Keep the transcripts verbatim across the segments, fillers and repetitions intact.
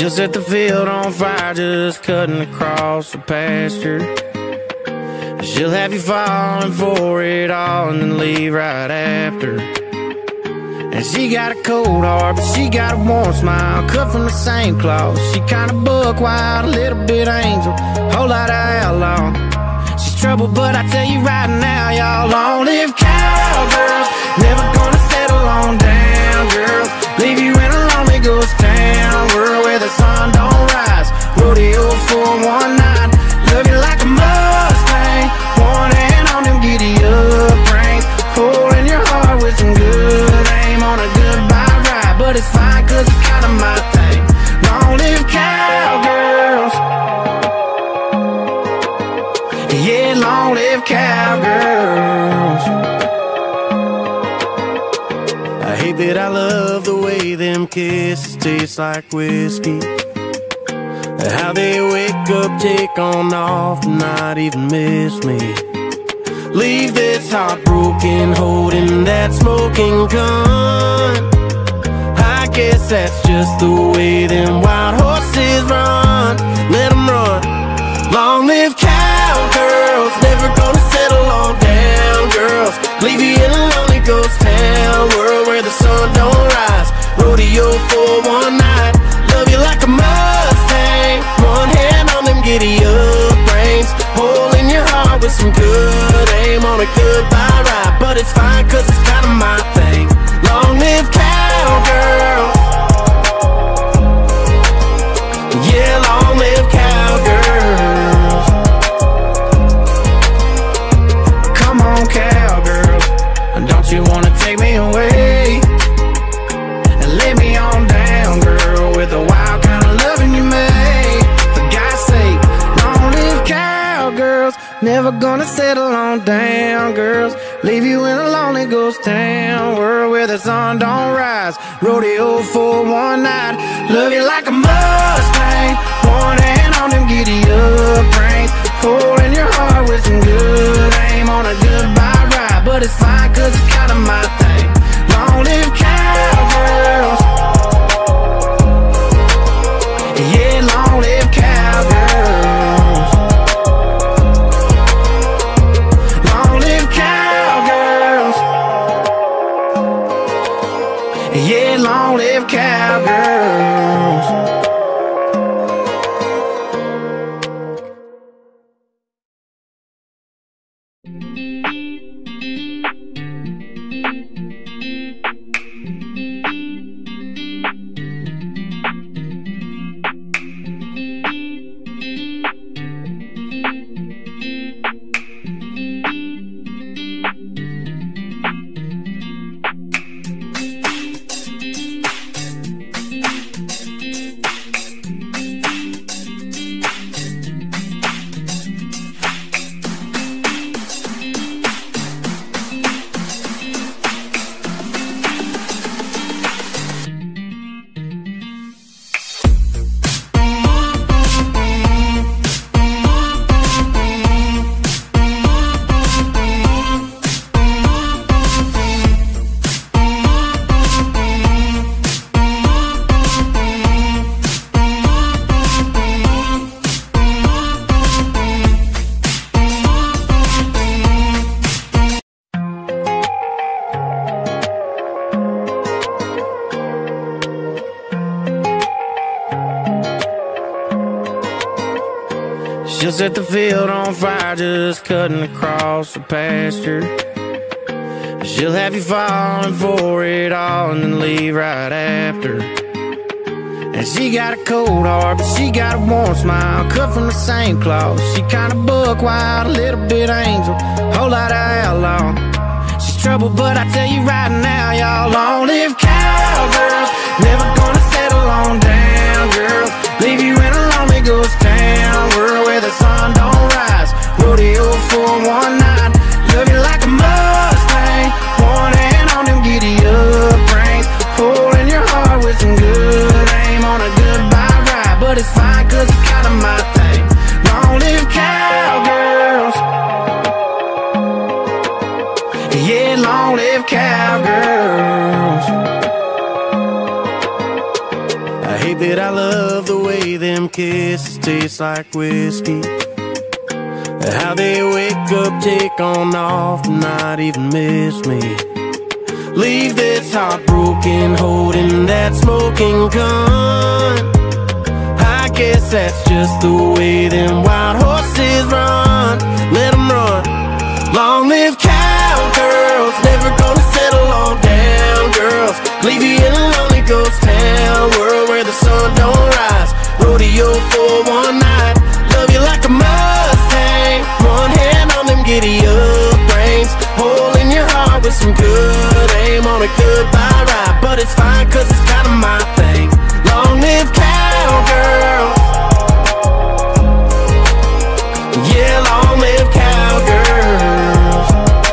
She'll set the field on fire, just cutting across the pasture. She'll have you falling for it all and then leave right after. And she got a cold heart, but she got a warm smile, cut from the same cloth. She kinda buck wild, a little bit angel, whole lot of outlaw. She's trouble, but I tell you right now, y'all, long live cowgirls. Never gonna settle on down, girls. Leave you in a lonely ghost town, world where the sun don't rise. Rodeo for one night, love you like a mustang, one hand on them giddy-up reins, holding your heart with some good aim on a goodbye ride. But it's fine, cause it's kinda my thing. Long live cowgirls. Yeah, long live cowgirls. I hate that I love the way them kisses taste like whiskey, how they wake up, take on off, and not even miss me. Leave this heart broken, holding that smoking gun. I guess that's just the way them wild horses run. Let them run. Long live cowgirls, never gonna settle on down, girls. Leave you in a lonely ghost town, world where the sun don't rise. Rodeo for one night, love you like a mustang, one hand on them giddy-up reins, holding your heart with some good aim on a goodbye ride. But it's fine, cause it's kinda my thing. Long live cowgirls. Yeah, long live cowgirls. Come on, cowgirls, don't you wanna take me away and lay me on down, girl, with the wild kind of loving you made. For God's sake, long live cowgirls. Never gonna settle on down, girls. Leave you in a lonely ghost town, world where the sun don't rise. Rodeo for one night, love you like a mustang, one hand on them giddy-up reins, holding your heart with some good aim on a goodbye ride. But it's fine, cause it's kinda my thing. Long live cowgirls. Yeah, long live cowgirls. Long live cowgirls. Yeah, long live cowgirls. She'll set the field on fire, just cutting across the pasture. She'll have you falling for it all and then leave right after. And she got a cold heart, but she got a warm smile, cut from the same cloth. She kinda buck wild, a little bit angel, whole lot of outlaw. She's trouble, but I tell you right now, y'all, long live cowgirls. Never gonna settle on down, girls. Leave you in a lonely ghost town, world where the sun don't rise. Rodeo for one night, love you like a mustang, one hand on them giddy-up reins, holding your heart with some good aim on a goodbye ride. But it's fine, cause it's kinda my thing. Long live cowgirls. Yeah, long live cowgirls. I hate that I love the way them kisses taste like whiskey. How they wake up, take on off, and not even miss me. Leave this heartbroken, holding that smoking gun. I guess that's just the way them wild horses run. Let them run. Long live cowgirls, never gonna settle on down girls. Leave you in a lonely ghost town, world where the sun don't rise. Rodeo for one night, love you like a mustang. One hand on them giddy-up reins, hole in your heart with some good aim on a goodbye ride. But it's fine cause it's kinda my thing. Long live cowgirls. Yeah, long live cowgirls.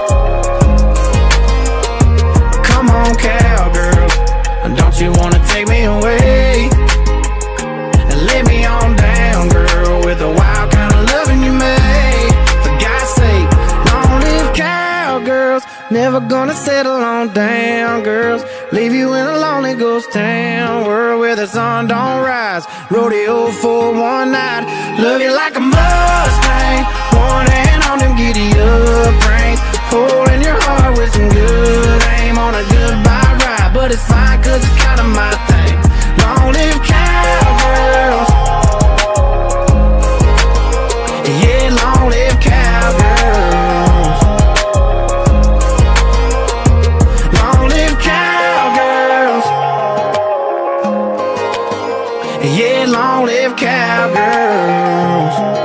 Come on cowgirls, don't you wanna take me away and lay me on down, girl, with the wild kind of loving you made. For God's sake, long live cowgirls, never gonna settle on down girls. Leave you in a lonely ghost town, world where the sun don't rise. Rodeo for one night, love you like a mustang. One hand on them giddy-up reins, holding your heart with some good aim on a goodbye ride. But it's fine cause it's kinda my thing. Long live cowgirls. Yeah, long live cowgirls. Long live cowgirls. Yeah, long live cowgirls.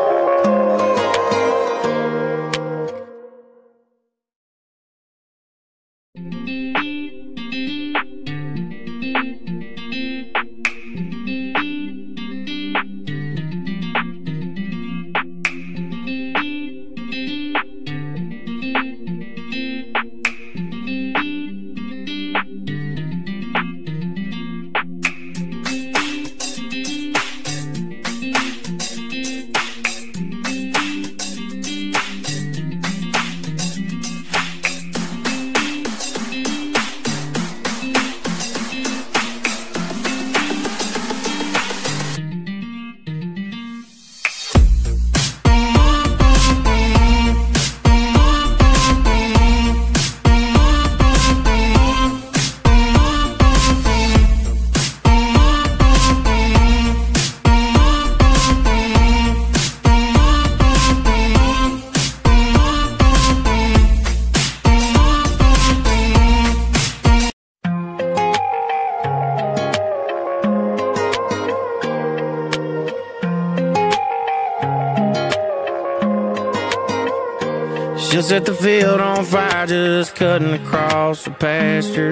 She'll set the field on fire, just cutting across the pasture.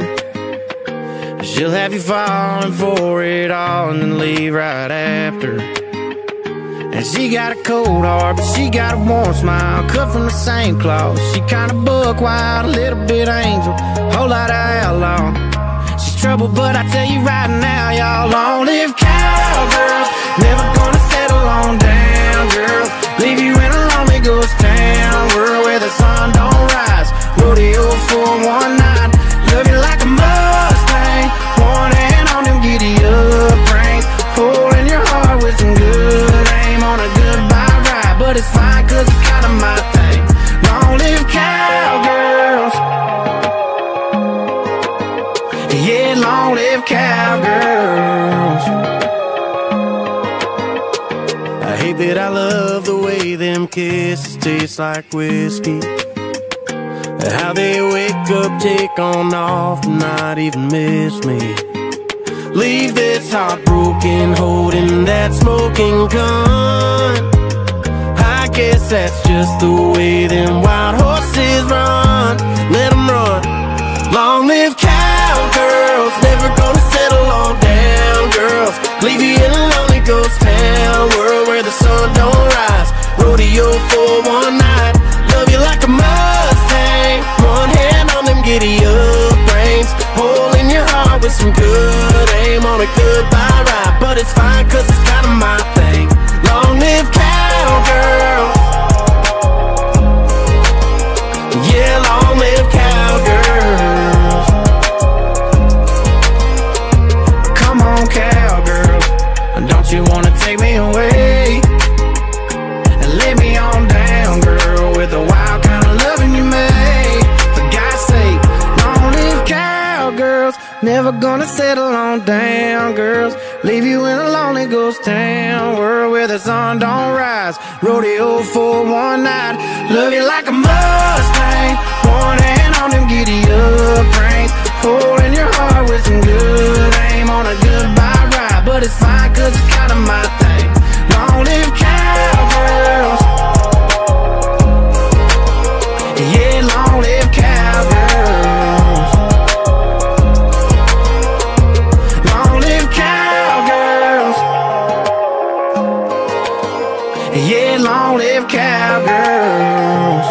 She'll have you falling for it all and then leave right after. And she got a cold heart, but she got a warm smile, cut from the same cloth. She kinda buck wild, a little bit angel, whole lot of outlaw. She's trouble, but I tell you right now, y'all, long live cowgirls, never gonna settle on down girls. Leave you in a lonely ghost town, world where the sun don't rise. Rodeo for one night, love you like a mustang. One hand on them giddy-up reins, holding your heart with some good aim on a goodbye ride. But it's fine cause it's kinda my thing. Long live cowgirls. Yeah, long live cowgirls. I hate that I love the way them kisses taste like whiskey. How they wake up, take on off, and not even miss me. Leave this heartbroken, holding that smoking gun. I guess that's just the way them wild horses run. Let them run. Long live cowgirls, never gonna settle on down girls. Leave you in a lonely ghost town, world where the sun don't rise. Rodeo for one night, love you like a mustang. One hand on them giddy-up reins, hole in your heart with some good aim on a goodbye ride. But it's fine cause it's kinda my thing. Long live cowgirls. Yeah, long live cowgirls. Come on cowgirls, don't you wanna take me never gonna settle on down, girls. Leave you in a lonely ghost town, world where the sun don't rise. Rodeo for one night, love you like a mustang, one hand on them giddy-up reins, holding your heart with some good aim on a goodbye ride. But it's fine, cause it's kinda my thing. Long live cowgirls. Yeah, long live cowgirls. Long live cowgirls. Yeah, long live cowgirls.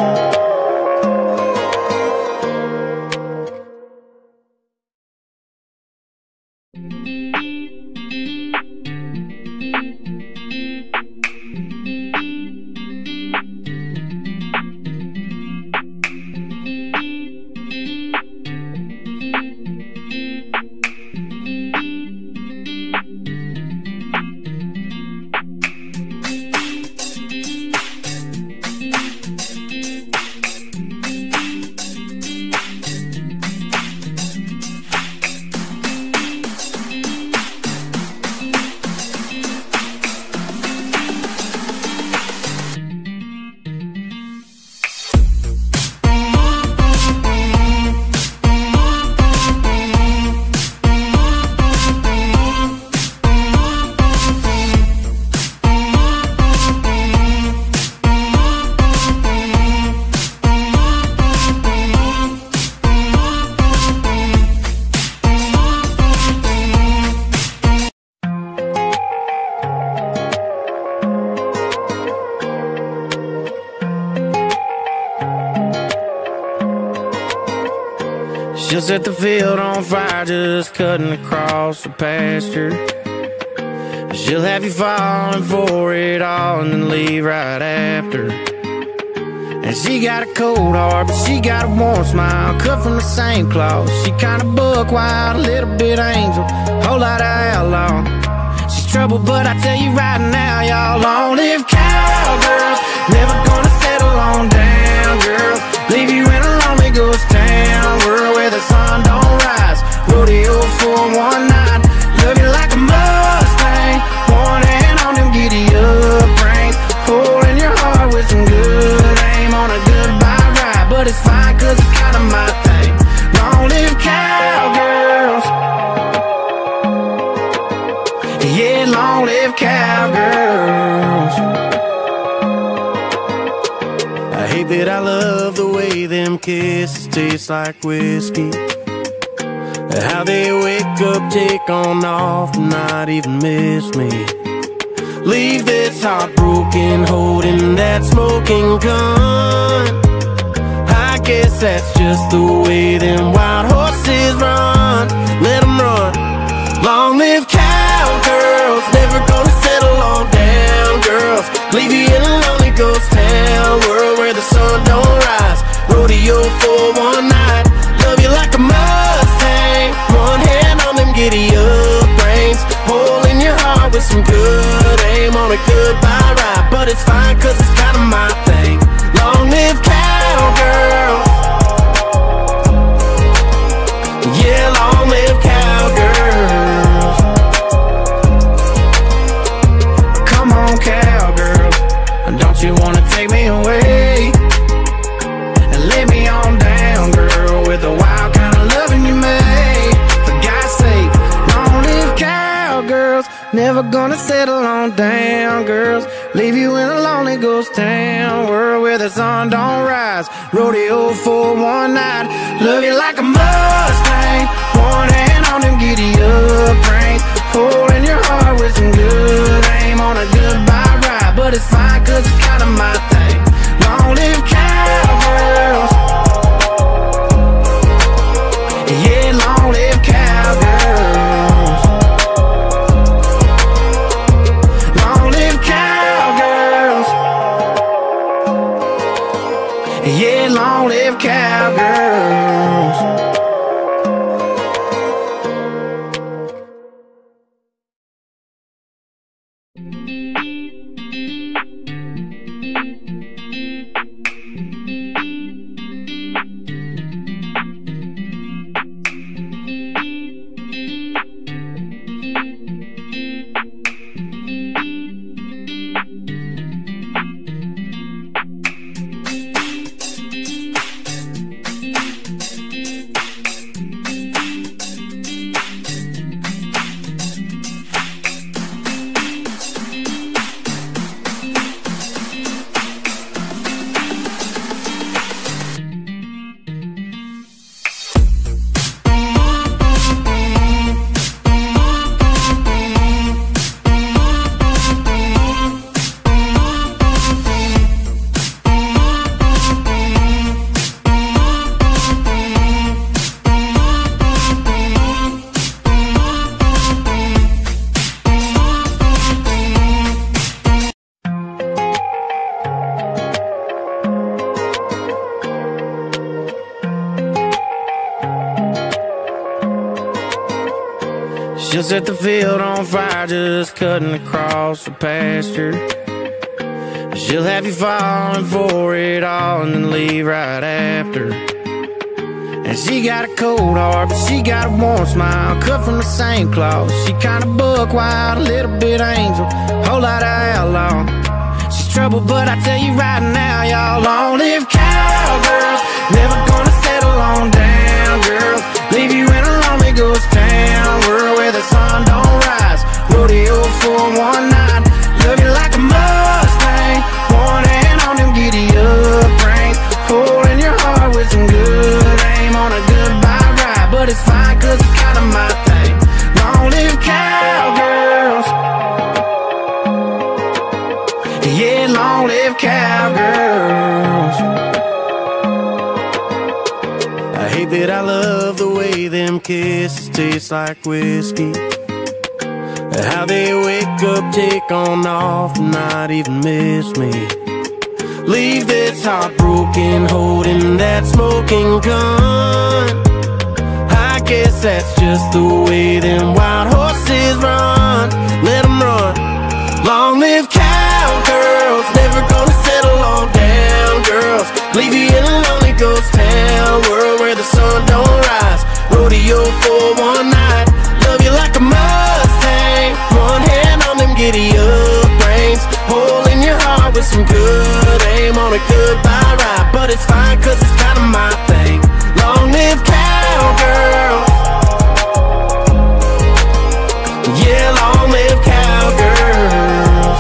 She'll set the field on fire, just cutting across the pasture. She'll have you falling for it all and then leave right after. And she got a cold heart, but she got a warm smile, cut from the same cloth. She kinda buck wild, a little bit angel, whole lot of outlaw. She's trouble, but I tell you right now, y'all, long live cowgirls, never gonna settle on down, girls. Leave you in a lonely ghost town, world where the sun don't rise. Rodeo for one night, love you like a mustang, one hand on them giddy-up reins, holding your heart with some good aim on a goodbye ride. But it's fine, cause it's kinda my thing. Long live cowgirls. Yeah, long live cowgirls. I hate that I love the way them kisses taste like whiskey, how they wake up, take on off, and not even miss me. Leave this heart broken, holding that smoking gun. I guess that's just the way them wild horses run. Let them run. Long live cowgirls, never gonna settle on down, girls. Leave you in a lonely ghost town, world where the sun don't rise. Rodeo for one night, love you like a mustang, one hand on them giddy-up reins, holding your heart with some good aim on a goodbye ride. But it's fine, cause it's kinda my thing. Long live cowgirls. Yeah, long live cowgirls. Come on, cowgirls, don't you wanna take me away and lay me on down, girl, with the wild kind of loving you made. For God's sake, long live cowgirls, never gonna settle on down, girls. Leave you in a lonely ghost town, world where the sun don't rise. Rodeo for one night, love you like a mustang, one hand on them giddy-up reins, holding your heart with some good aim on a goodbye ride. But it's fine, cause it's kinda my thing. Long live cowgirls. Yeah, long live cowgirls. Long live cowgirls. Yeah, long live cowgirls. Thank you. She'll set the field on fire, just cutting across the pasture. She'll have you falling for it all and then leave right after. And she got a cold heart, but she got a warm smile, cut from the same cloth. She kinda buck wild, a little bit angel, whole lot of outlaw. She's trouble, but I tell you right now, y'all, long live cowgirls. Never gonna settle on down, girls. Leave you in a lonely ghost town, world where the sun don't rise. Rodeo for one night, love you like a mustang. One hand on them giddy-up reins, holding your heart with some good aim on a goodbye ride. But it's fine, cause it's kinda my thing. Long live cowgirls. Yeah, long live cowgirls. I hate that I love the way them kisses taste like whiskey. How they wake up, take on off, and not even miss me. Leave this heartbroken, holding that smoking gun. I guess that's just the way them wild horses run. Let them run. Long live cowgirls, never gonna settle on down, girls. Leave you in a lonely ghost town, world where the sun don't rise. Rodeo for one night, love you like a mustang. One hand on them giddy-up reins, holding your heart with some good aim on a goodbye ride. But it's fine, cause it's kinda my thing. Long live cowgirls. Yeah, long live cowgirls.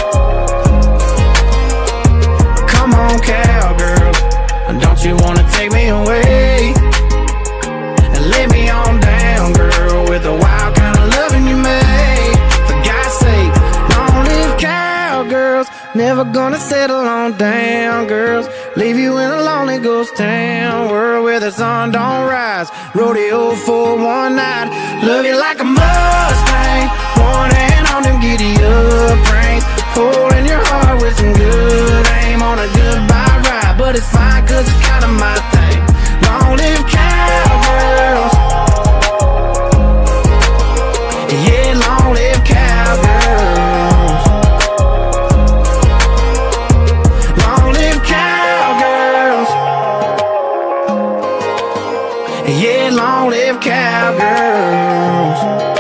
Come on, cowgirls, don't you wanna take me away and lay me on down, girl, with the wild kind of loving you made. For God's sake, long live cowgirls. Never gonna settle on down, girls. Leave you in a lonely ghost town, world where the sun don't rise. Rodeo for one night, love you like a mustang. One hand on them giddy-up reins, holding your heart with some good aim on a goodbye ride. But it's fine, cause it's kinda my thing. Long live cowgirls. Yeah, long live cowgirls. Long live cowgirls. Yeah, long live cowgirls.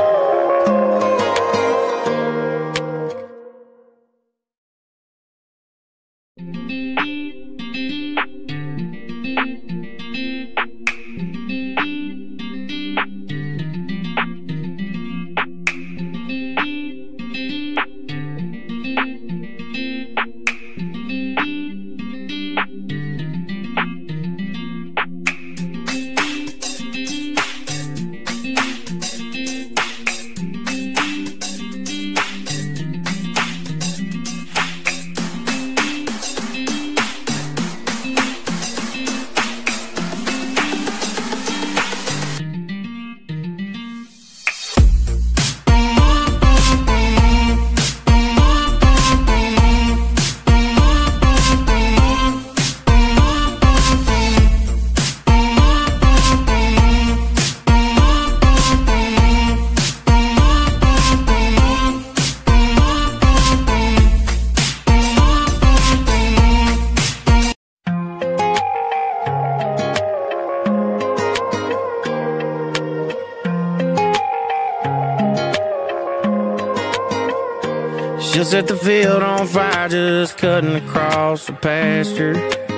She'll set the field on fire, just cutting across the pasture.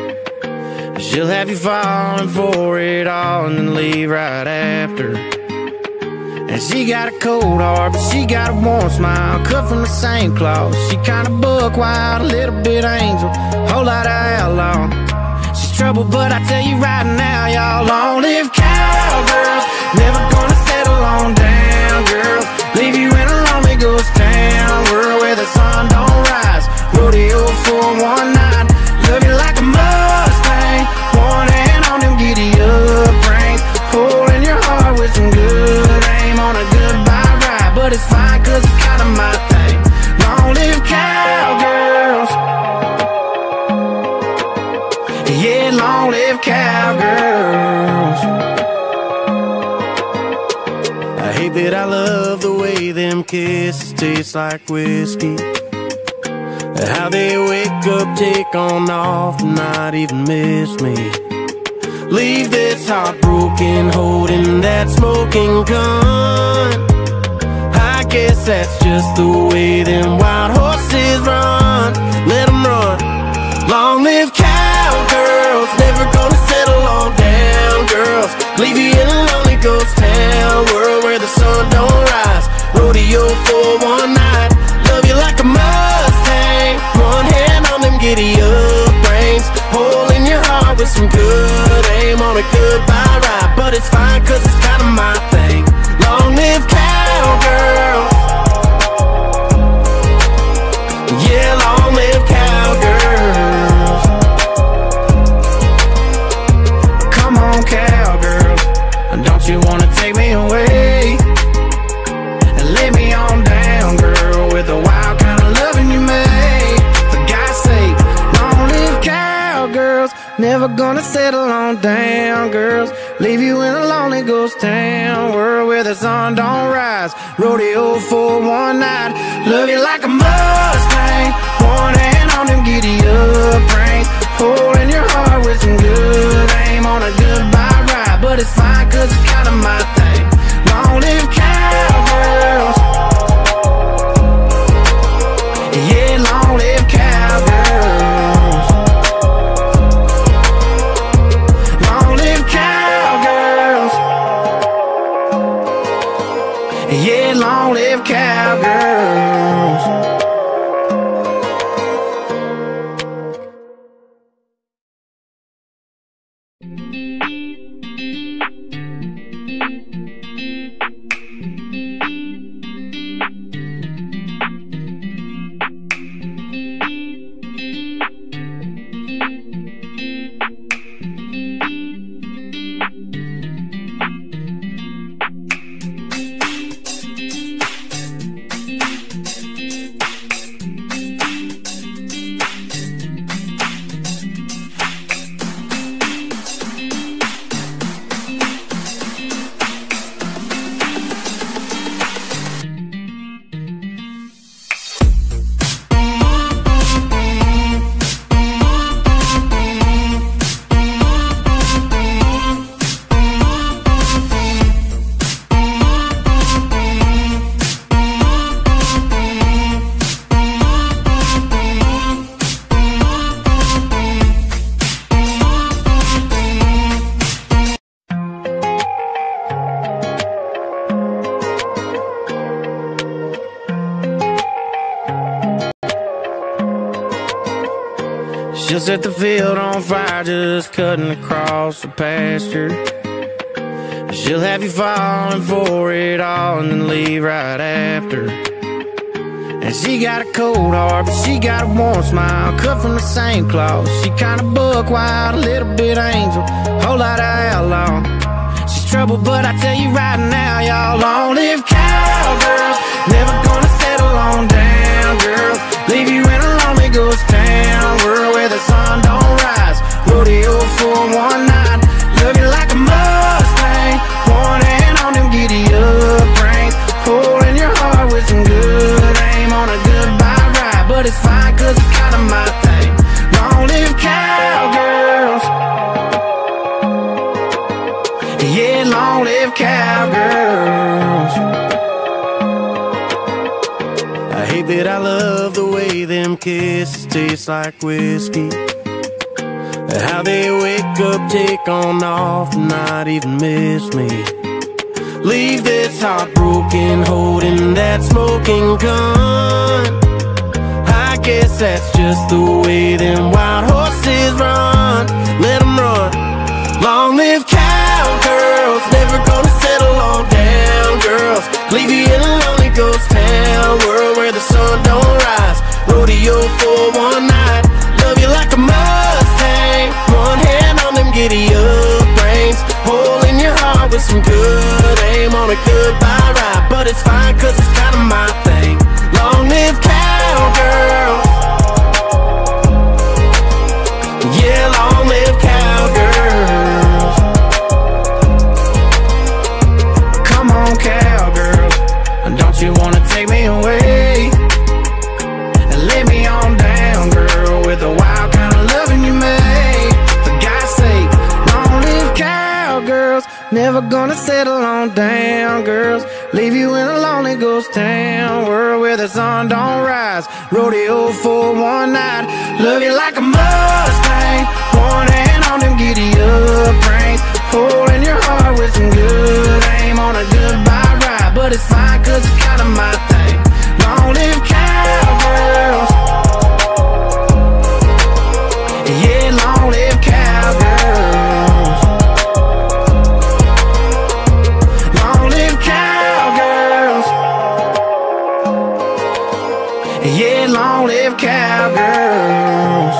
She'll have you falling for it all and then leave right after. And she got a cold heart, but she got a warm smile, cut from the same cloth. She kinda buck wild, a little bit angel, whole lot of outlaw. She's trouble, but I tell you right now, y'all, long live cowgirls. Never gonna settle on down, girls. Leave you in a lonely ghost town, world where the sun don't rise. Rodeo for one night, love you like a mustang. One hand on them giddy-up reins, holding your heart with some good aim on a goodbye ride. But it's fine, cause it's kinda my thing. Long live cowgirls. Yeah, long live cowgirls. I hate that I love the way them kisses taste like whiskey. How they wake up, take on off, and not even miss me. Leave this heart broken, holding that smoking gun. I guess that's just the way them wild horses run. Let them run. Long live cowgirls, never gonna settle on down girls. Leave you in a lonely ghost town, world where the sun don't rise. Rodeo for one night, love you like a mustang. One hand on them giddy-up reins, hole in your heart with some good aim on a goodbye ride. But it's fine cause it's kinda my thing. Long live cowgirls. Yeah, long live cowgirls. Come on cowgirls, don't you wanna take me away and lay me on down, girl, with the wild kind of loving you made. For God's sake, long live cowgirls, never gonna settle on down girls. Leave you in a lonely ghost town, world where the sun don't rise. Rodeo for one night, love you like a mustang. One hand on them giddy-up reins, holding your heart with some good aim on a goodbye ride. But it's fine cause it's kinda my thing. Long live cowgirls. Yeah, long live cowgirls. Long live cowgirls. Yeah, long live cowgirls. She'll set the field on fire, just cutting across the pasture. She'll have you falling for it all and then leave right after. And she got a cold heart, but she got a warm smile, cut from the same cloth. She kinda buck wild, a little bit angel, whole lot of outlaw. She's trouble, but I tell you right now, y'all, long live cowgirls, never gonna settle on down girls. Leave you in a lonely ghost town, world where the sun don't rise. Rodeo for one night, love you like a mustang. One hand on them giddy-up reins, holding your heart with some good aim on a goodbye ride. But it's fine cause it's kinda my thing. Long live cowgirls. Yeah, long live cowgirls. I hate that I love the way them kisses taste like whiskey. How they wake up, take on off, and not even miss me. Leave this heart broken, holding that smoking gun. I guess that's just the way them wild horses run. Let them run. Long live cowgirls, never gonna settle on down girls. Leave you in a lonely ghost town, world where the sun don't rise. Rodeo for one night, love you like a mustang. One hand on them giddy-up reins, hole in your heart with some good aim on a goodbye ride. But it's fine cause it's kinda my thing. Long live cowgirls. Yeah. never gonna settle on down, girls. Leave you in a lonely ghost town, world where the sun don't rise. Rodeo for one night, love you like a mustang. One hand on them giddy-up reins, holding your heart with some good aim on a goodbye ride. But it's fine, cause it's kinda my thing. Long live cowgirls. Yeah, long live cowgirls. Long live cowgirls. Yeah, long live cowgirls.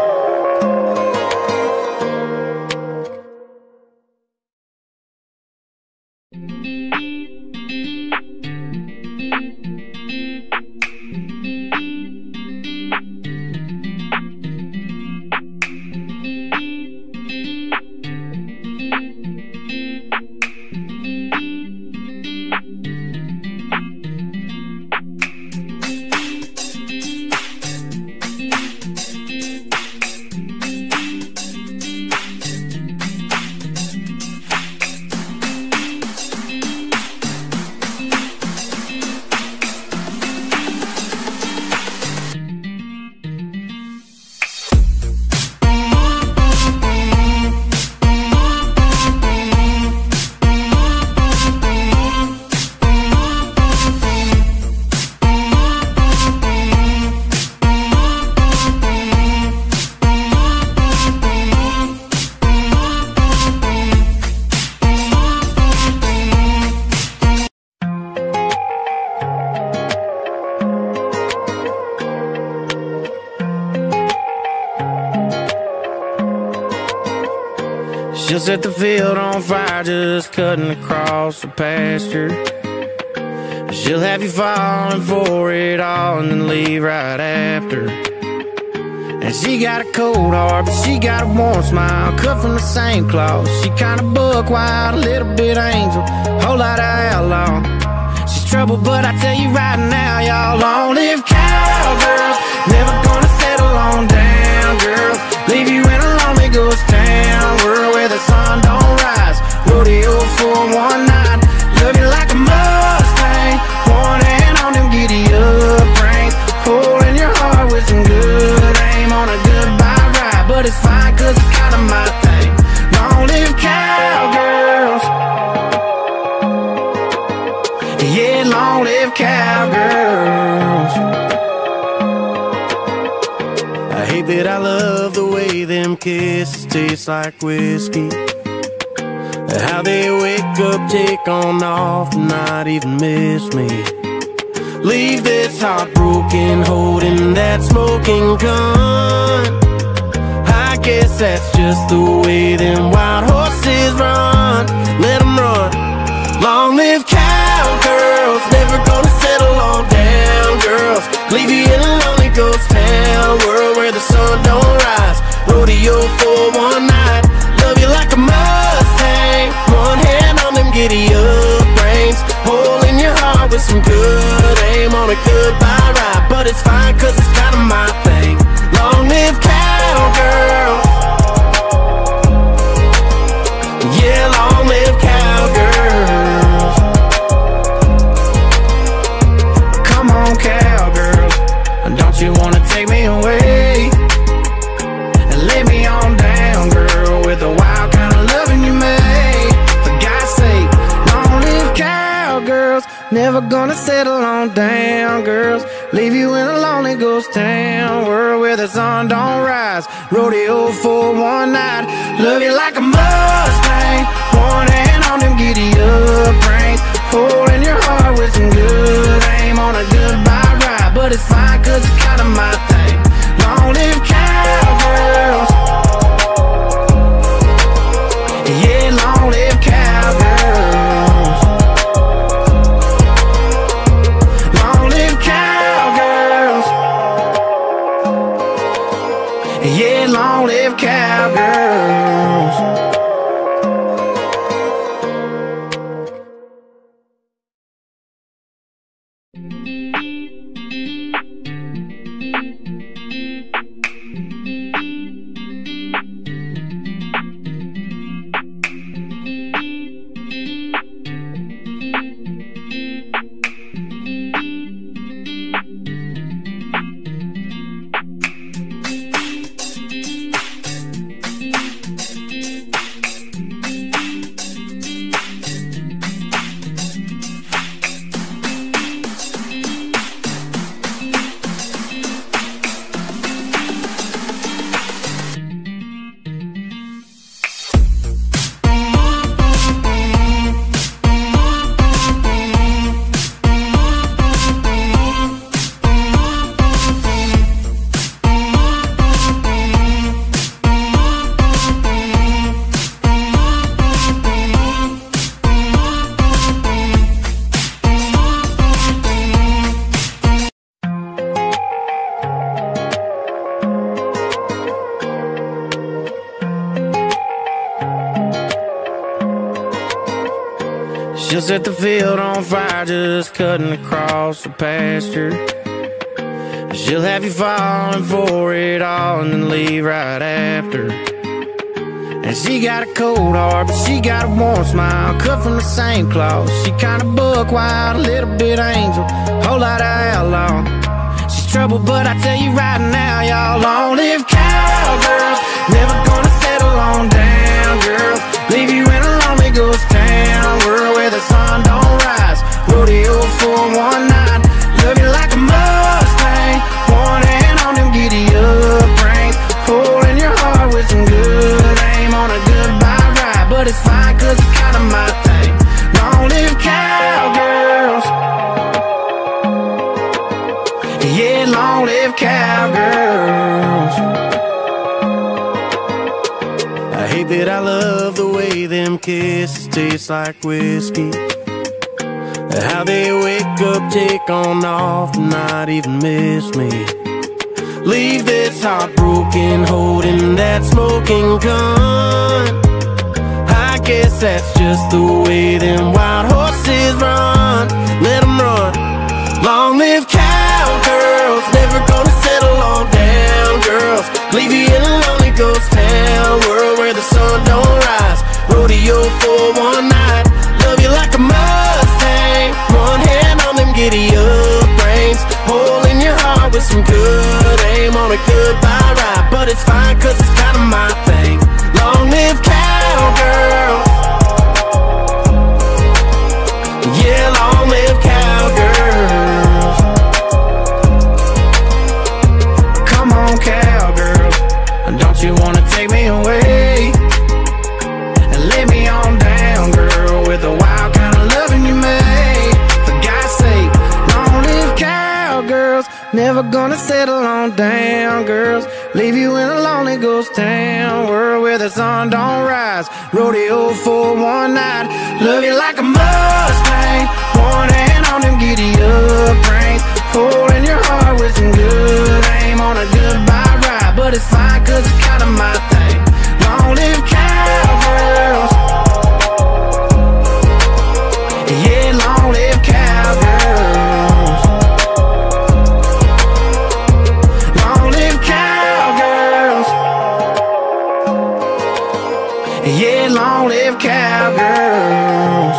She'll set the field on fire, just cutting across the pasture. She'll have you falling for it all and then leave right after. And she got a cold heart, but she got a warm smile, cut from the same cloth. She kinda buck wild, a little bit angel, whole lot of outlaw. She's trouble, but I tell you right now, y'all, long live cowgirls. Never gonna settle on down, girls. Leave you in a lonely ghost town, world where the sun don't rise. Rodeo for one night, love you like a mustang. One hand on them giddy-up reins, holding your heart with some good aim on a goodbye ride. But it's fine, cause it's kinda my thing. Long live cowgirls. Yeah, long live cowgirls. I hate that I love the way them kisses taste like whiskey. How they wake up, take on off, not even miss me. Leave this heart broken, holding that smoking gun. I guess that's just the way them wild horses run. Let them run. Long live cowgirls, never gonna settle on down, girls. Leave you in a lonely ghost town, world where the sun don't rise. Rodeo for one night, love you like a mustang. One hand on them giddy-up reins, holding your heart with some good aim on a goodbye ride. But it's fine, cause it's kinda my thing. Long live cowgirls. Yeah, long live cowgirls. Come on, cowgirls, don't you wanna take me away and lay me on down, girl, with the wild kind of loving you made. For God's sake, long live cowgirls. Never gonna settle on down, girls. Leave you in a lonely ghost town, world where the sun don't rise. Rodeo for one night, love you like a mustang. One hand on them giddy-up reins, holding your heart with some good aim on a goodbye ride. But it's fine, cause it's kinda my thing. Long live cowgirls. Yeah, long live cowgirls. Long live cowgirls. Yeah, long live cowgirls. She'll set the field on fire, just cutting across the pasture. She'll have you falling for it all and then leave right after. And she got a cold heart, but she got a warm smile, cut from the same cloth. She kinda buck wild, a little bit angel, whole lot of outlaw. She's trouble, but I tell you right now, y'all, long live cowgirls. Never gonna settle on down, girls. Leave you in a lonely ghost town, world where the sun don't rise. Rodeo for one night, love you like a mustang. One hand on them giddy-up reins, pulling your heart with some good aim on a goodbye ride. But it's fine, cause it's kinda my thing. Long live cowgirls. Yeah, long live cowgirls. I hate that I love the way them kisses taste like whiskey. How they wake up, take on off, and not even miss me. Leave this heart broken, holding that smoking gun. I guess that's just the way them wild horses run. Let them run. Long live cowgirls, never gonna settle on down, girls. Leave you in a lonely ghost town, world where the sun don't rise. Rodeo for one night, love you like a mustang. One hand on them giddy-up reins, holding your heart with some good aim on a goodbye ride. But it's fine, cause it's kinda my thing. Long live cowgirls. Yeah, long live cowgirls. Come on, cowgirls, don't you wanna take me away and lay me on down, girl, with the wild kind of loving you made. For God's sake, long live cowgirls. Never gonna settle on down, girls. Leave you in a lonely ghost town, world where the sun don't rise. Rodeo for one night, love you like a mustang. One hand on them giddy-up reins, holding your heart with some good aim on a goodbye ride. But it's fine, cause it's kinda my thing. Long live cowgirls. Yeah, long live cowgirls. Long live cowgirls. Yeah, long live cowgirls.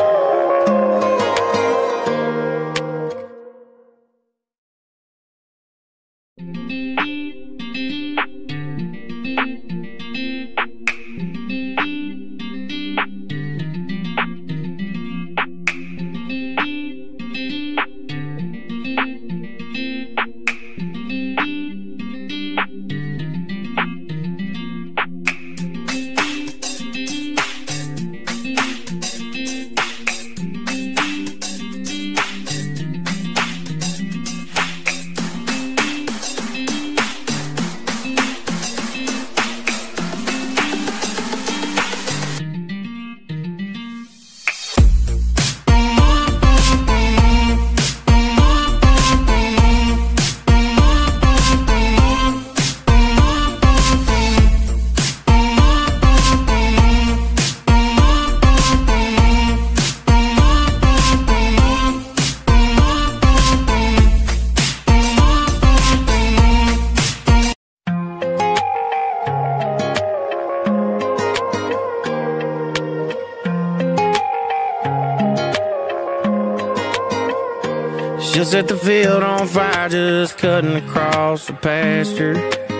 She'll set the field on fire, just cutting across the pasture.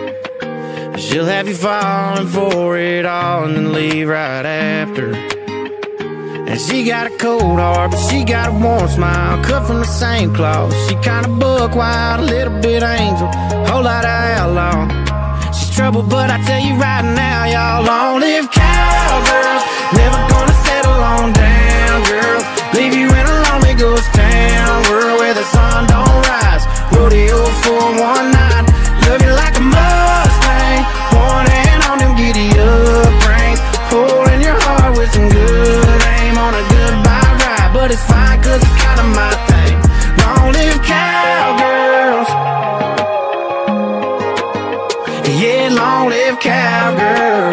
She'll have you falling for it all and then leave right after. And she got a cold heart, but she got a warm smile, cut from the same cloth. She kinda buck wild, a little bit angel, whole lot of outlaw. She's trouble, but I tell you right now, y'all, long live cowgirls. Never gonna settle on down, girls. Leave you in a lonely ghost town, world where the sun don't rise. Rodeo for one night, love you like a mustang. One hand on them giddy-up reins, holding your heart with some good aim on a goodbye ride. But it's fine, cause it's kinda my thing. Long live cowgirls. Yeah, long live cowgirls.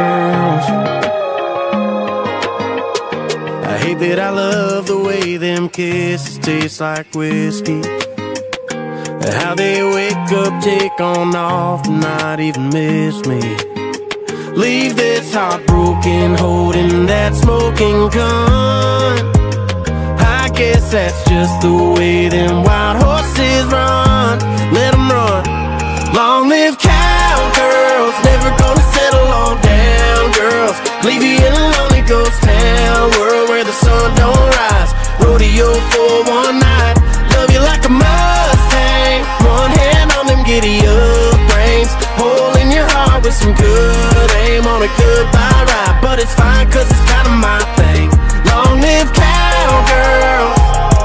that I love the way them kisses taste like whiskey. How they wake up, take on off, and not even miss me. Leave this heartbroken, holding that smoking gun. I guess that's just the way them wild horses run. Let them run. Long live cowgirls, never gonna settle on down girls. Leave you in a lonely ghost town, world where the sun don't rise. Rodeo for one night, love you like a mustang. One hand on them giddy-up reins, hole in your heart with some good aim on a goodbye ride. But it's fine cause it's kinda my thing. Long live cowgirls.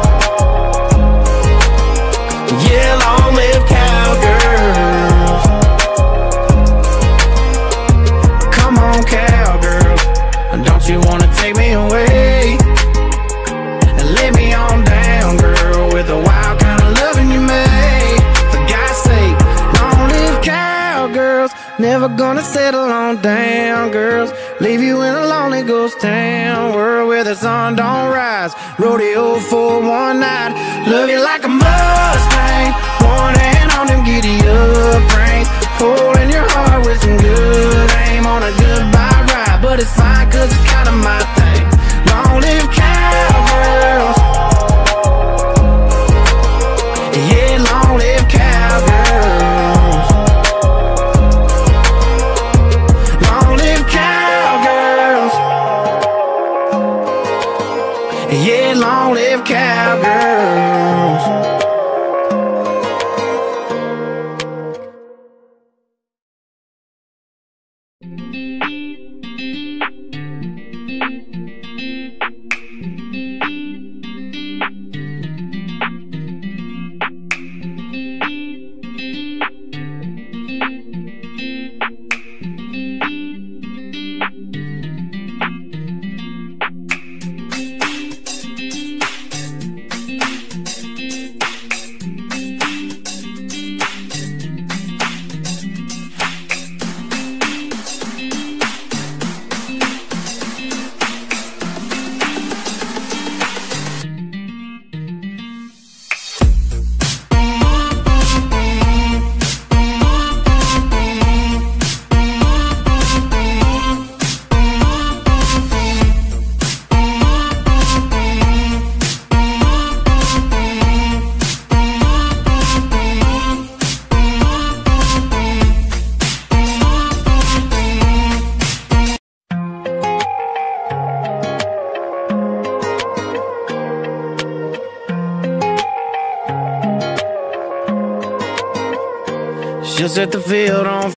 Yeah, long live cowgirls. Come on cowgirls, don't you wanna take me away and lay me on down, girl, with the wild kind of loving you made. For God's sake, long live cowgirls, never gonna settle on down girls. Leave you in a lonely ghost town, world where the sun don't rise. Rodeo for one night, love you like a mustang. One hand on them giddy-up reins, hole in your heart with some good aim on a goodbye ride. But it's fine cause it's kinda my thing. Long live cowgirls. Yeah, long live cowgirls. Long live cowgirls. Yeah, long live cowgirls. She'll set the field on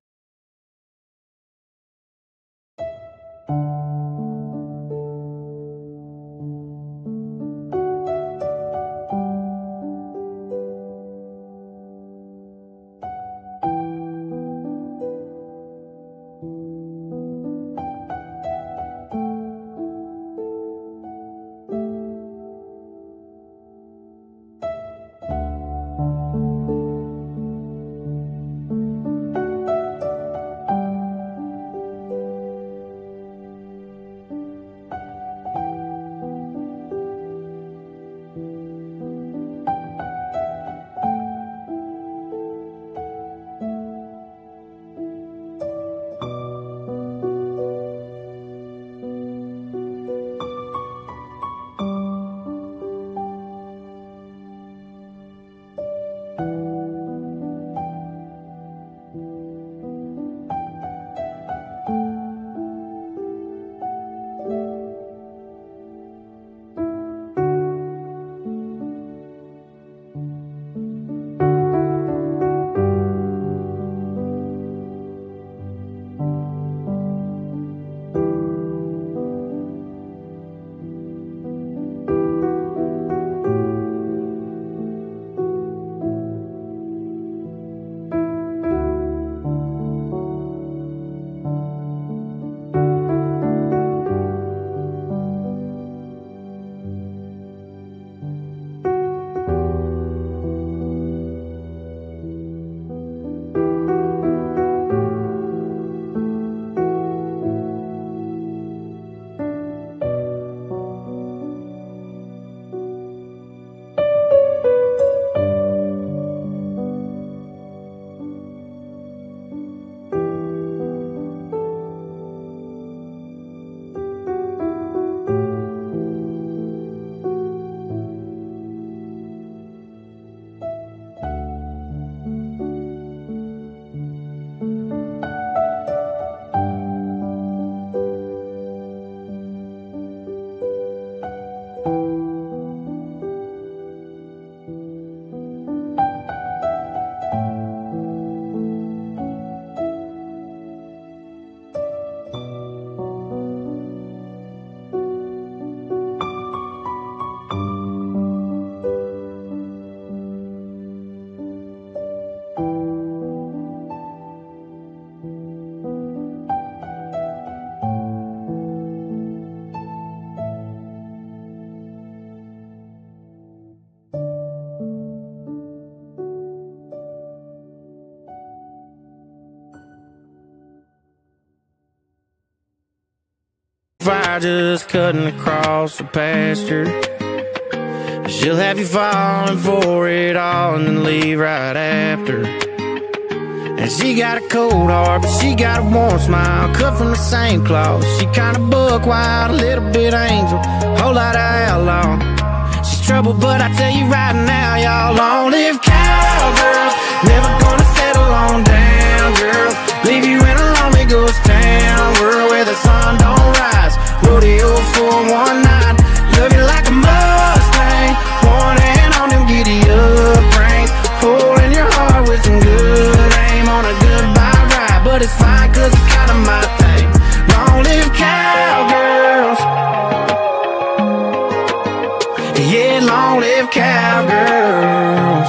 Fire just cutting across the pasture. She'll have you falling for it all and then leave right after. And she got a cold heart, but she got a warm smile, cut from the same cloth. She kinda buck wild, a little bit angel, whole lot of outlaw. She's trouble, but I tell you right now, y'all, long live cowgirls. Never gonna settle on down, girls. Leave you in a lonely ghost town, world where the sun don't rise. Rodeo for one night, love you like a mustang. One hand on them giddy-up reins, holding your heart with some good aim on a goodbye ride. But it's fine, cause it's kinda my thing. Long live cowgirls. Yeah, long live cowgirls.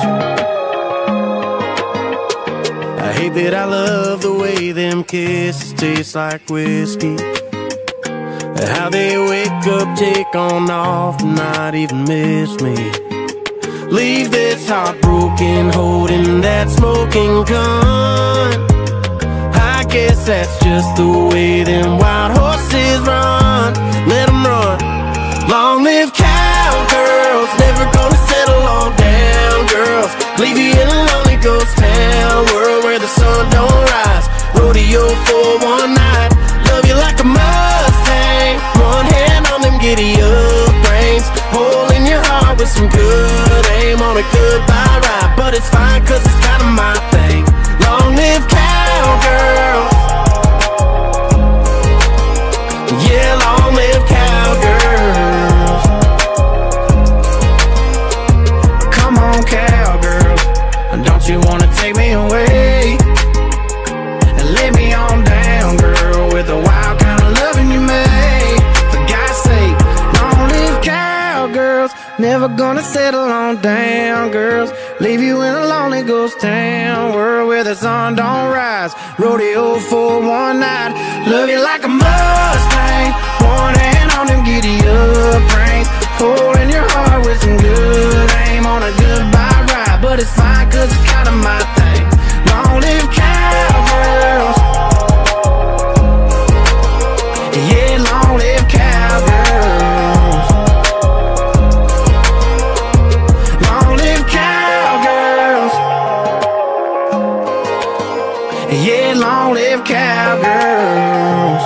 I hate that I love the way them kisses taste like whiskey. How they wake up, take on off, and not even miss me. Leave this heartbroken, holding that smoking gun. I guess that's just the way them wild horses run. Let them run. Long live cowgirls, never gonna settle on down, girls. Leave you in a lonely ghost town, world where the sun don't rise. Rodeo for one night, love you like a mustang. One hand on them giddy-up reins, holding your heart with some good aim on a goodbye ride. But it's fine, cause it's kinda my thing. Long live cowgirls. Yeah, long live cowgirls. Come on, cowgirls, don't you wanna take me away and lay me on down, girl, with the wild kind of loving you made. For God's sake, long live cowgirls. Never gonna settle on down, girls. Leave you in a lonely ghost town, world where the sun don't rise. Rodeo for one night, love you like a mustang. One hand on them giddy-up reins, holding your heart with some good aim on a goodbye ride. But it's fine, cause it's kinda my thing. Long live cowgirls. Yeah, long live cowgirls. Long live cowgirls. Yeah, long live cowgirls.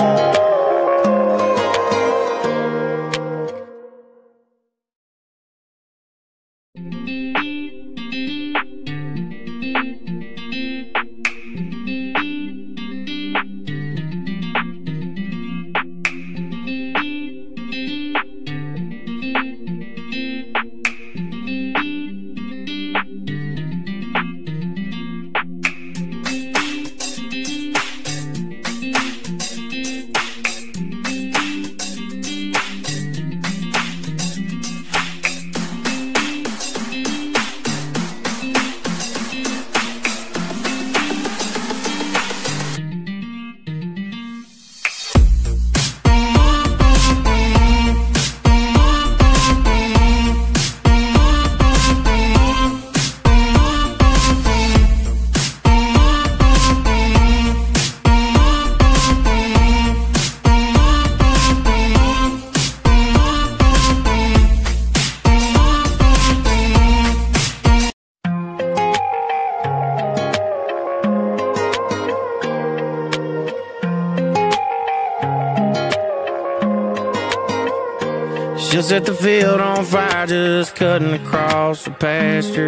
She'll set the field on fire, just cutting across the pasture.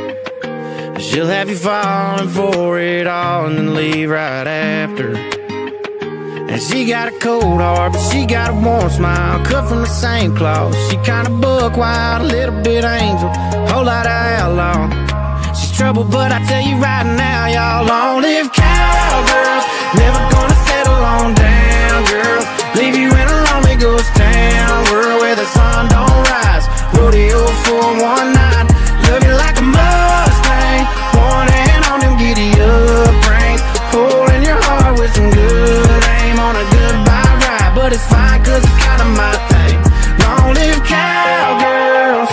She'll have you falling for it all and then leave right after. And she got a cold heart, but she got a warm smile, cut from the same cloth. She kinda buck wild, a little bit angel, whole lot of outlaw. She's trouble, but I tell you right now, y'all, long live cowgirls. Never gonna settle on down, girls. Leave you in a lonely ghost town, world where the sun don't rise. Rodeo for one night, love you like a mustang. One hand on them giddy-up reins, holding your heart with some good aim on a goodbye ride. But it's fine, cause it's kinda my thing. Long live cowgirls.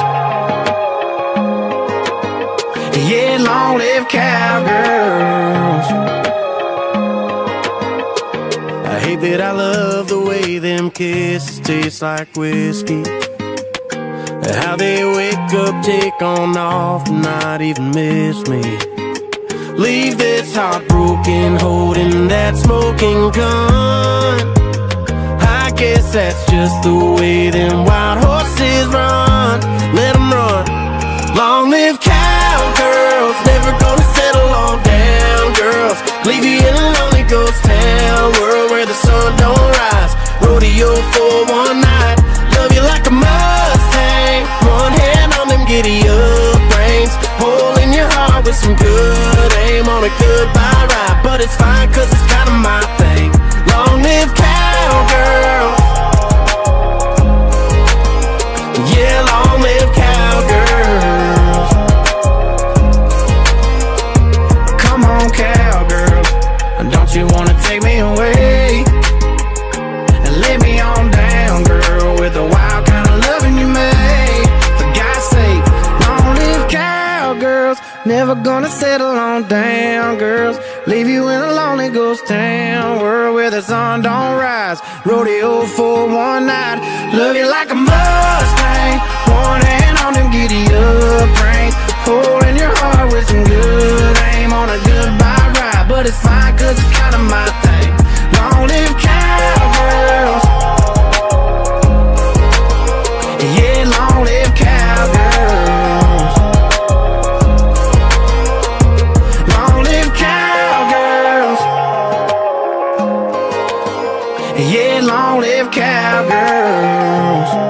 Yeah, long live cowgirls. I hate that I love love the way them kisses taste like whiskey. How they wake up, take on off, and not even miss me. Leave this heartbroken, holding that smoking gun. I guess that's just the way them wild horses run. Let them run. Long live cowgirls, never gonna settle on down girls. Leave you in a lonely ghost town, world where the sun don't rise. Rodeo for one night, love you like a mustang. One hand on them giddy-up reins, hole in your heart with some good aim on a goodbye ride. But it's fine cause it's kinda my thing. Long live cowgirls. Yeah, long live cowgirls. Come on cowgirls, don't you wanna take me away and lay me on down, girl, with the wild kind of loving you made. For God's sake, long live cowgirls, never gonna settle on down girls. Leave you in a lonely ghost town, world where the sun don't rise. Rodeo for one night, love you like a mustang. One hand on them giddy-up reins, holding your heart with some good aim on a goodbye ride. But it's fine cause it's kinda my thing. Long live cowgirls. Yeah, long live cowgirls. Long live cowgirls. Yeah, long live cowgirls.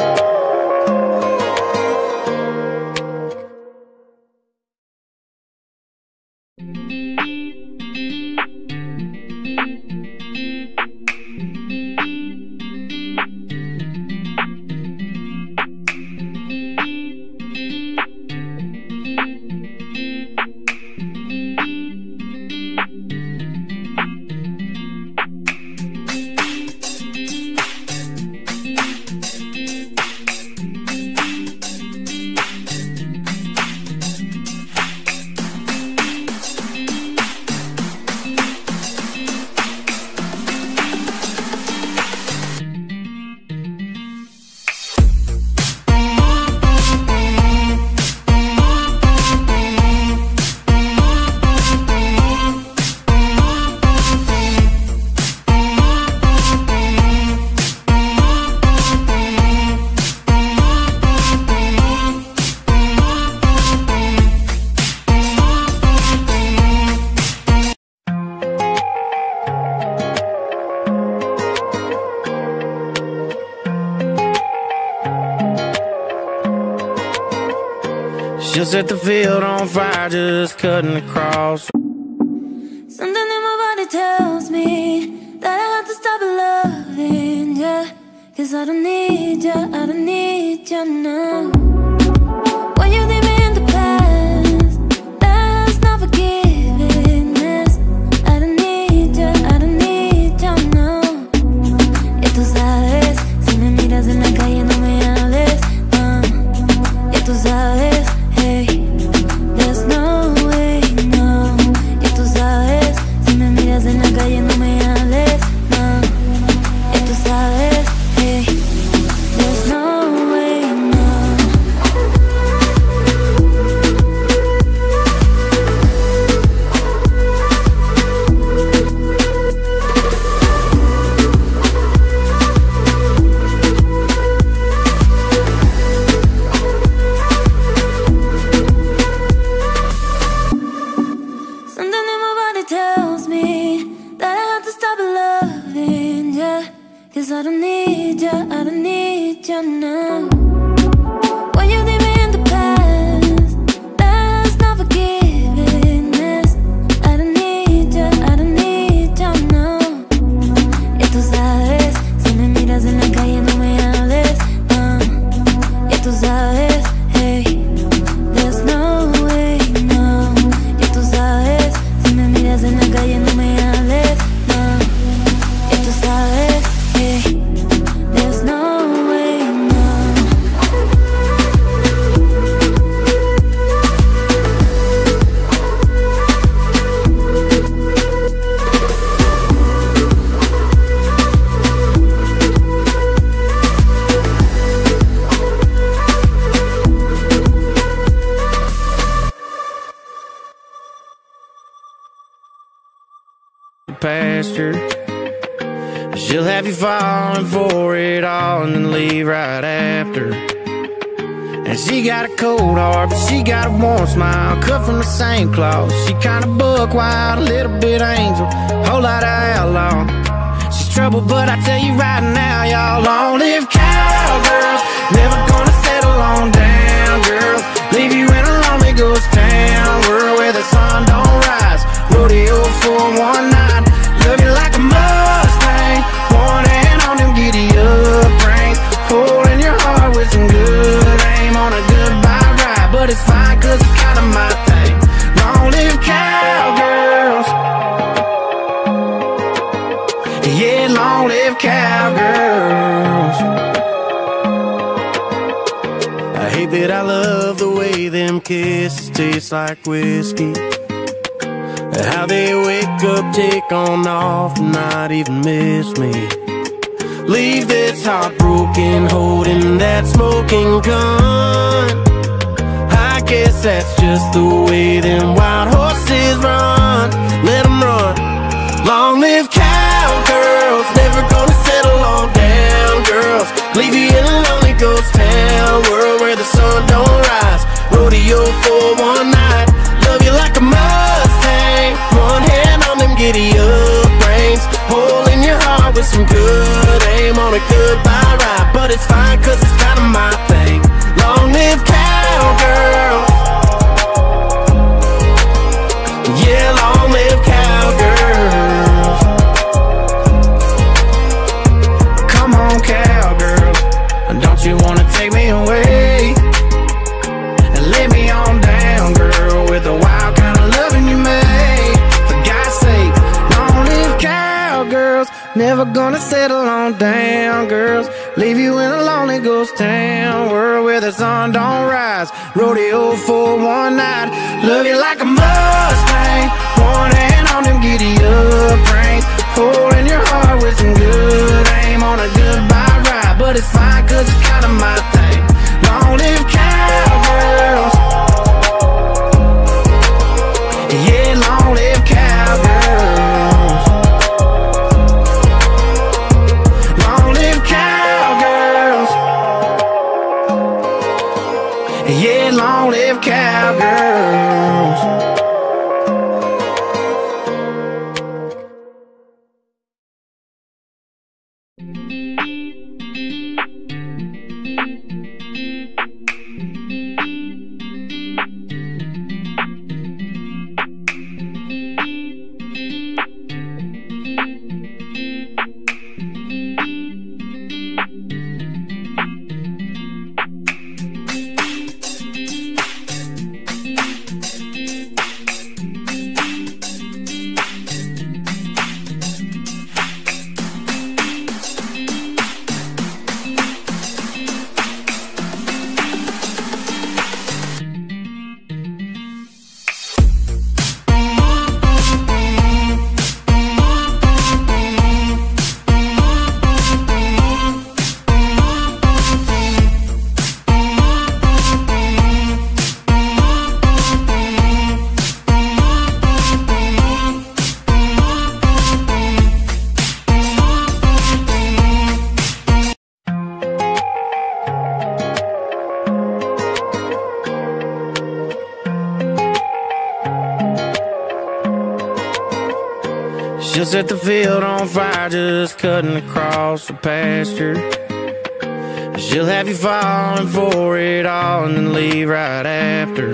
She'll set the field on fire, just cutting across. Something in my body tells me that I have to stop loving ya, cause I don't need ya, I don't need ya now. When you leave me in the past, that's not forgiveness. I don't need ya, I don't need ya now. Ya tú sabes, si me miras en la calle no me hables, no. Ya tú sabes. There's no way, no. Ya tú sabes, si me miras en la calle no me hables, no. Ya tú sabes, hey. There's no way, no. Cause I don't need ya, I don't need ya now. When you leave me in the past, that's not forgiveness. I don't need ya, I don't need ya now. Ya tú sabes, si me miras en la calle no me hables, no. Ya tú sabes, hey. There's no way, no. Ya tú sabes, si me miras en la calle no me hables, no. Ya tú sabes. There's no way, no. pasture. She'll have you falling for it all and then leave right after. And she got a cold heart, but she got a warm smile, cut from the same cloth. She kinda buck wild, a little bit angel, whole lot of outlaw. She's trouble, but I tell you right now, y'all, long live cowgirls. Never gonna settle on down, girls. Leave you in a lonely ghost town, world where the sun don't rise. Rodeo for one night, love you like a mustang. One hand on them giddy-up reins, holding your heart with some good aim on a goodbye ride. But it's fine, cause it's kinda my thing. Long live cowgirls. Yeah, long live cowgirls. I hate that I love the way them kisses taste like whiskey. How they wake up, take on off, and not even miss me. Leave this heartbroken, holding that smoking gun. I guess that's just the way them wild horses run. Let them run. Long live cowgirls, never gonna settle on down, girls. Leave you in a lonely ghost town, world where the sun don't rise. Rodeo for one night, love you like a mustang. One hand on them giddy-up reins, holding your heart with some good aim on a goodbye ride. But it's fine, cause it's kinda my thing. Long live cowgirls. Yeah, long live cowgirls. Come on, cowgirls, don't you wanna take me away and lay me on down, girl, with the wild kind of loving you made. For God's sake, long live cowgirls. Never gonna settle on down, girls. Leave you in a lonely ghost town, world where the sun don't rise. Rodeo for one night, love you like a mustang. One hand on them giddy-up reins, holding your heart with some good aim on a goodbye ride. But it's fine, cause it's kinda my thing. Long live cowgirls. Yeah, long live cowgirls. Long live cowgirls. Yeah, long live cowgirls. She'll set the field on fire, just cutting across the pasture. She'll have you falling for it all and then leave right after.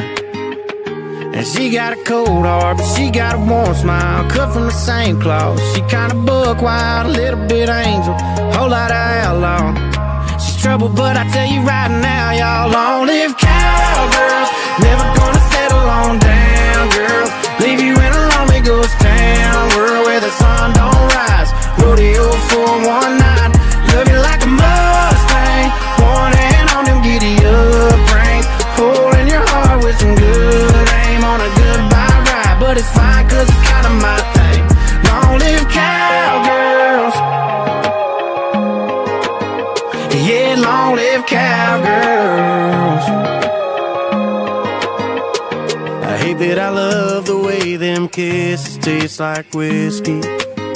And she got a cold heart, but she got a warm smile, cut from the same cloth. She kinda buck wild, a little bit angel, whole lot of outlaw. She's trouble, but I tell you right now, y'all, long live cowgirls. Never gonna settle on down, girls. Leave you in a lonely ghost town, world where the sun don't rise. Rodeo for one night, love you like a mustang. One hand on them giddy-up reins, holding your heart with some good aim on a goodbye ride. But it's fine, cause it's kinda my thing. Long live cowgirls. Yeah, long live cowgirls. I hate that I love the way them kisses taste like whiskey.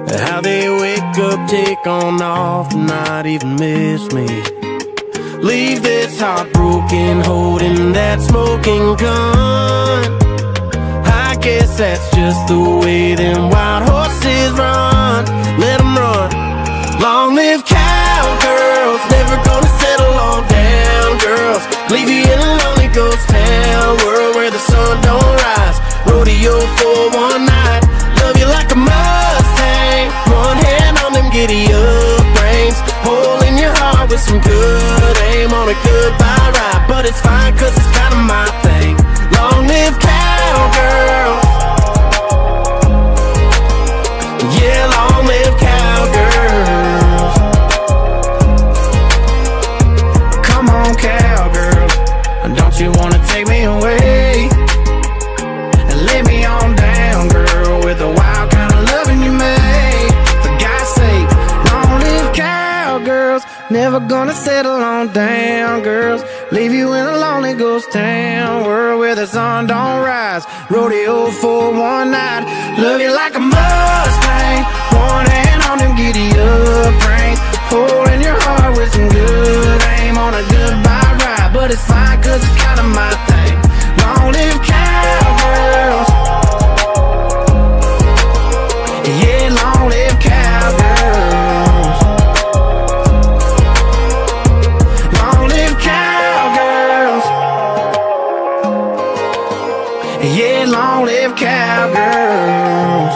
How they wake up, take on off, and not even miss me. Leave this heartbroken, holding that smoking gun. I guess that's just the way them wild horses run. Let them run. Long live cowgirls, never gonna settle on down girls. Leave you in a lonely ghost town, world where the sun don't rise. Rodeo for one night, love you like a mustang. One hand on them giddy-up reins, hole in your heart with some good aim on a goodbye ride. But it's fine cause it's kinda my thing. Long live cowgirls. Yeah, long live cowgirls. Come on cowgirls, don't you wanna take me away and lay me on down, girl, with the wild kind of loving you made. For God's sake, long live cowgirls, never gonna settle on down, girls. Leave you in a lonely ghost town, world where the sun don't rise. Rodeo for one night, love you like a mustang. One hand on them giddy-up reins, hole in your heart with some good aim on a goodbye ride. But it's fine cause it's kinda my thing. Long live cowgirls. Yeah, long live cowgirls. Long live cowgirls. Yeah, long live cowgirls.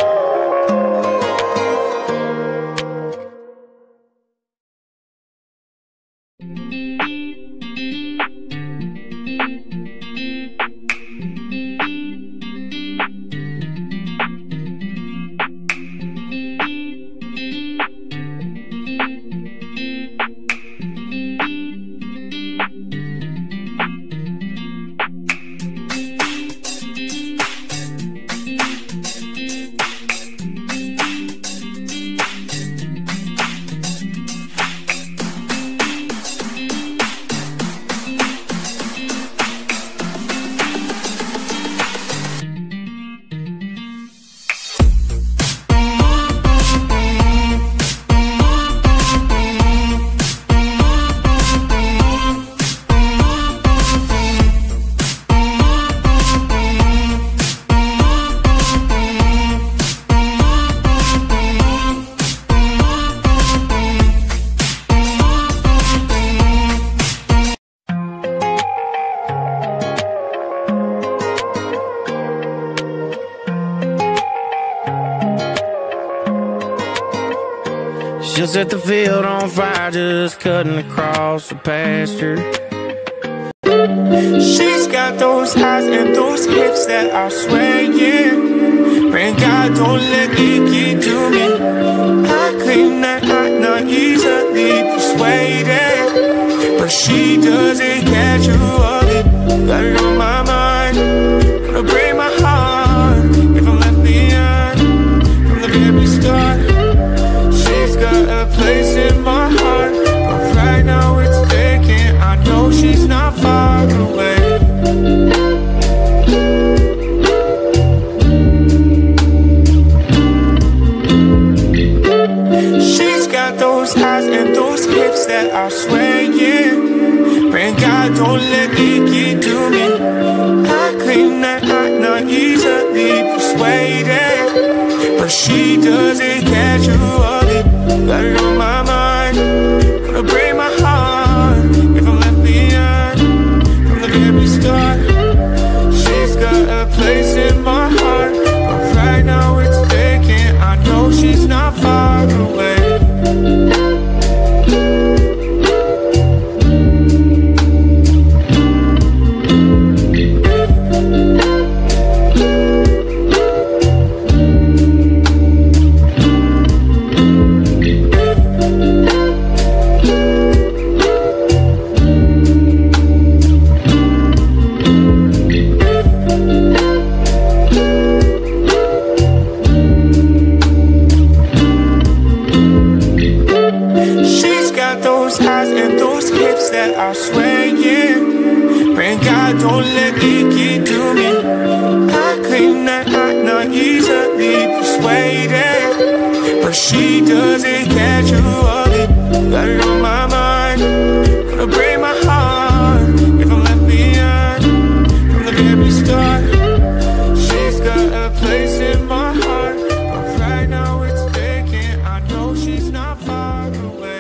She'll set the field on fire, just cutting across the pasture. She's got those eyes and those hips that are swaying. Pray God don't let it get to me. I claim that I'm not easily persuaded, but she doesn't catch you of it. Got it on my mind, gonna break my heart if I'm left behind from the very start. She's got a place in my heart, but right now it's vacant. I know she's not far away. She's got those eyes and those hips that are swaying. Pray God don't let it get to me. I claim that I'm not easily persuaded, but she doesn't catch you of it. Got it on my mind, gonna break my heart if I'm left behind from the very start. She's got a place in my heart, but right now it's vacant. I know she's not far away. That are swaying. Pray God don't let it get to me. I claim that I'm not easily persuaded, but she doesn't catch you up. Got it on my mind, gonna break my heart if I'm left behind. From the very start, she's got a place in my heart, but right now it's vacant. I know she's not far away.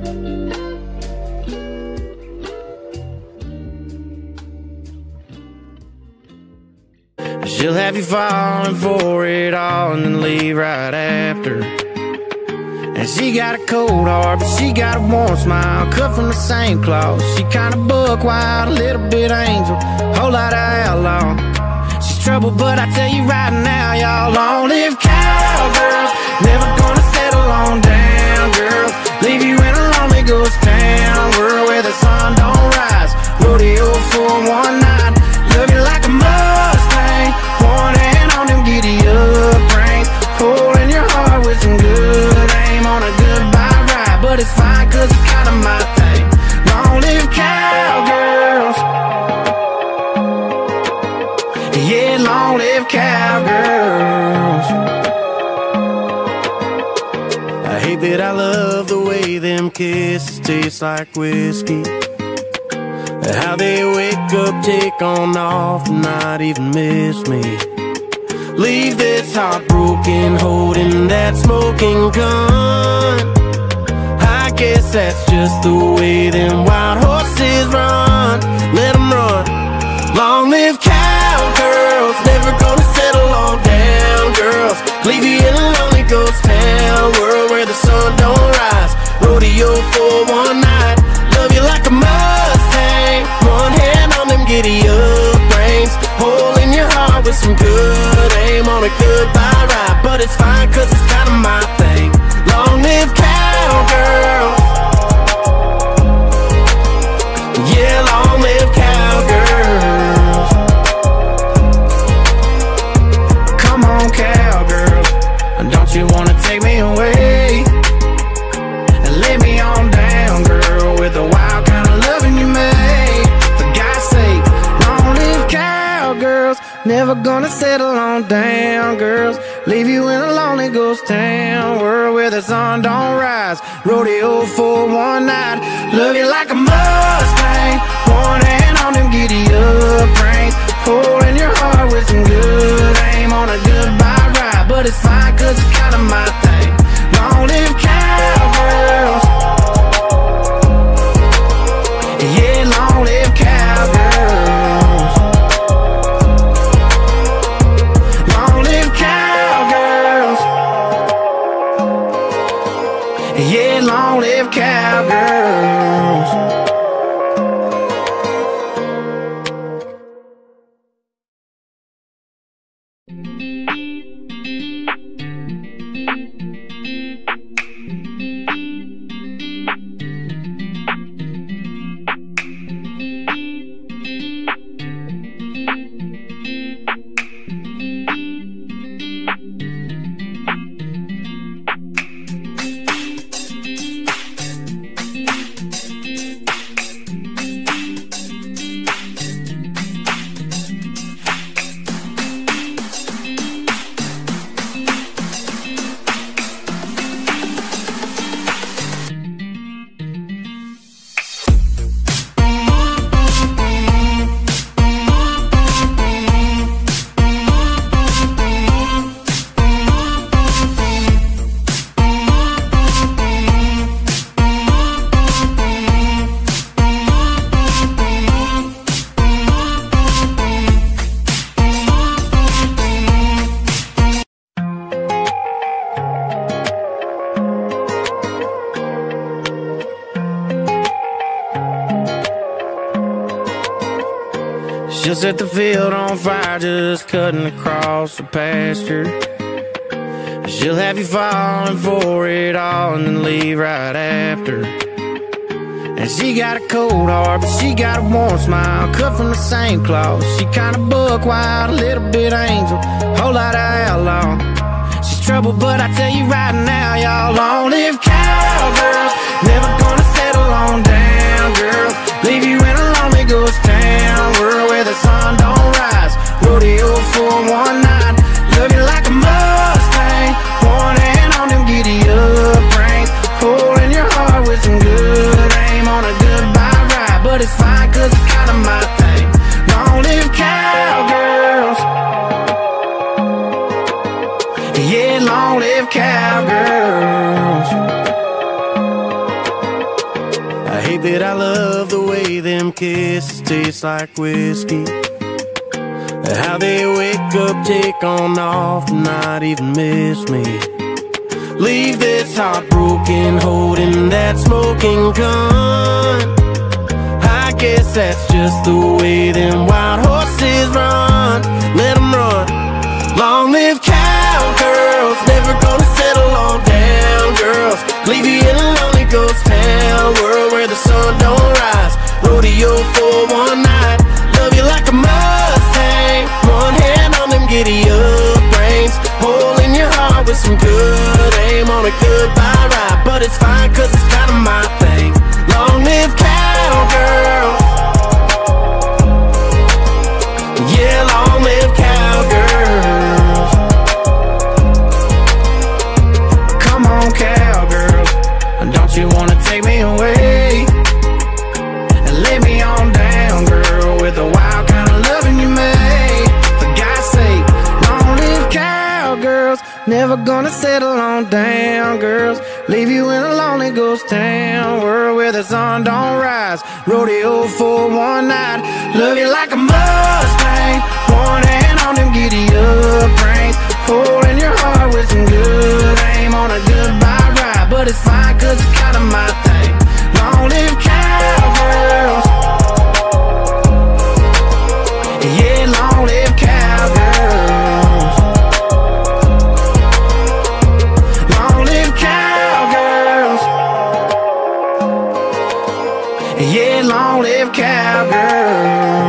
She'll have you falling for it all and then leave right after. And she got a cold heart, but she got a warm smile, cut from the same cloth. She kinda buck wild, a little bit angel, whole lot of outlaw. She's trouble, but I tell you right now, y'all, long live cowgirls. Never gonna settle on down, girls. Leave you in a lonely ghost town, world where the sun don't rise. Rodeo for one night, love you like a mustang. One hand on them giddy-up reins, holding your heart with some good aim on a goodbye ride. But it's fine, cause it's kinda my thing. Long live cowgirls. Yeah, long live cowgirls. I hate that I love the way them kisses taste like whiskey, how they wake up, take on off, and not even miss me. Leave this heart broken, holding that smoking gun. I guess that's just the way them wild horses run. Let them run. Long live cowgirls, never gonna settle on down, girls. Leave you in a lonely ghost town, world where the sun don't rise. Rodeo for one night, love you like a mustang. One hand on them giddy-up reins, holding your heart with some good aim on a goodbye ride. But it's fine, cause it's kinda my thing. Long live cowgirls. Yeah, long live cowgirls. Come on, cowgirls, don't you wanna take me away and lay me on down, girl, with the wild kind of loving you made. For God's sake, long live cowgirls. Never gonna settle on down, girls. Leave you in a lonely ghost town, world where the sun don't rise. Rodeo for one night, love you like a mustang. One hand on them giddy-up reins, holding your heart with some good aim on a goodbye ride. But it's fine, cause it's kinda my thing. Long live cowgirls. Yeah, long live cowgirls. Long live cowgirls. Yeah, long live cowgirls. She'll set the field on fire, just cutting across the pasture. She'll have you falling for it all and then leave right after. And she got a cold heart, but she got a warm smile, cut from the same cloth. She kinda buck wild, a little bit angel, whole lot of outlaw. She's trouble, but I tell you right now, y'all, long live cowgirls. Never gonna settle on down, girls. Leave you in a lonely ghost town, world where the sun don't rise. Rodeo for one night, love you like a mustang. One hand on them giddy with some good aim on a goodbye ride. But it's fine cause it's kinda my thing. Long live cowgirls. Yeah, long live cowgirls. I hate that I love the way them kisses taste like whiskey. How they wake up, take on off, and not even miss me. Leave this heart broken, holding that smoking gun. I guess that's just the way them wild horses run. Let them run. Long live cowgirls, never gonna settle on down girls. Leave you in a lonely ghost town, world where the sun don't rise. Rodeo for one night, love you like a mustang. One hand on them giddy-up reins, hole in your heart with some good aim on a goodbye ride. But it's fine cause it's kinda my thing. Long live cowgirls. Yeah, long live cowgirls. Come on cowgirls, don't you wanna take me away and lay me on down, girl, with the wild kind of loving you made. For God's sake, long live cowgirls. Never gonna settle on down, girls. Leave you in a lonely ghost town, world where the sun don't rise. Rodeo for one night, love you like a mustang. One hand on them giddy-up reins, holding your heart with some good aim on a goodbye ride. But it's fine cause it's kinda my thing. Long live cowgirls. Yeah, long live cowgirls. Long live cowgirls. Yeah, long live cowgirls.